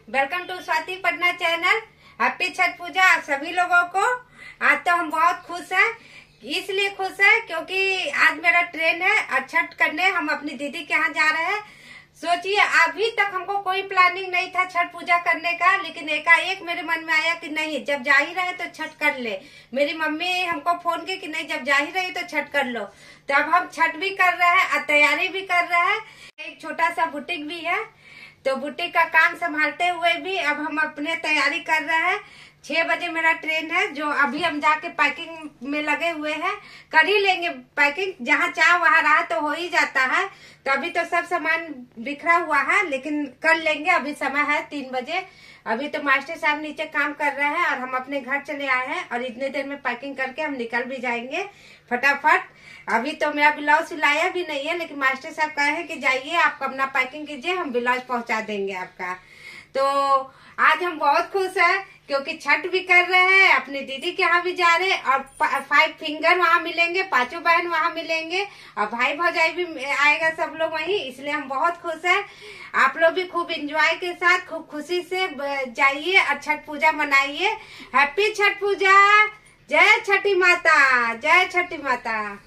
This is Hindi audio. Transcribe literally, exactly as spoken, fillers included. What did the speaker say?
Welcome to Swati Patna channel. Happy Chhath Puja आप सभी लोगों को। आज तो हम बहुत खुश हैं, इसलिए खुश है क्योंकि आज मेरा ट्रेन है और छठ करने हम अपनी दीदी के यहाँ जा रहे हैं। सोचिए, अभी तक हमको कोई प्लानिंग नहीं था छठ पूजा करने का, लेकिन एकाएक मेरे मन में आया कि नहीं, जब जा ही रहे तो छठ कर ले। मेरी मम्मी हमको फोन की कि नहीं, जब जा ही रही तो छठ कर लो। तो अब हम छठ भी कर रहे हैं और तैयारी भी कर रहे हैं। एक छोटा सा बुटीक भी है, तो बुटीक का काम संभालते हुए भी अब हम अपने तैयारी कर रहे हैं। छह बजे मेरा ट्रेन है, जो अभी हम जाके पैकिंग में लगे हुए हैं। कर ही लेंगे पैकिंग, जहाँ चाह वहाँ रहा तो हो ही जाता है। तो अभी तो सब सामान बिखरा हुआ है, लेकिन कर लेंगे। अभी समय है तीन बजे। अभी तो मास्टर साहब नीचे काम कर रहे हैं और हम अपने घर चले आए हैं, और इतने देर में पैकिंग करके हम निकल भी जाएंगे फटाफट। अभी तो मेरा ब्लाउज सिलाया भी नहीं है, लेकिन मास्टर साहब कहे हैं कि जाइए आप अपना पैकिंग कीजिए, हम ब्लाउज पहुंचा देंगे आपका। तो आज हम बहुत खुश हैं क्योंकि छठ भी कर रहे हैं, अपनी दीदी के यहाँ भी जा रहे हैं, और फाइव फिंगर वहाँ मिलेंगे, पांचों बहन वहाँ मिलेंगे, और भाई भौजाई भी आएगा, सब लोग वहीं। इसलिए हम बहुत खुश हैं। आप लोग भी खूब एंजॉय के साथ खूब खुशी से जाइए और छठ पूजा मनाइए। हैप्पी छठ पूजा। जय छठी माता, जय छठी माता।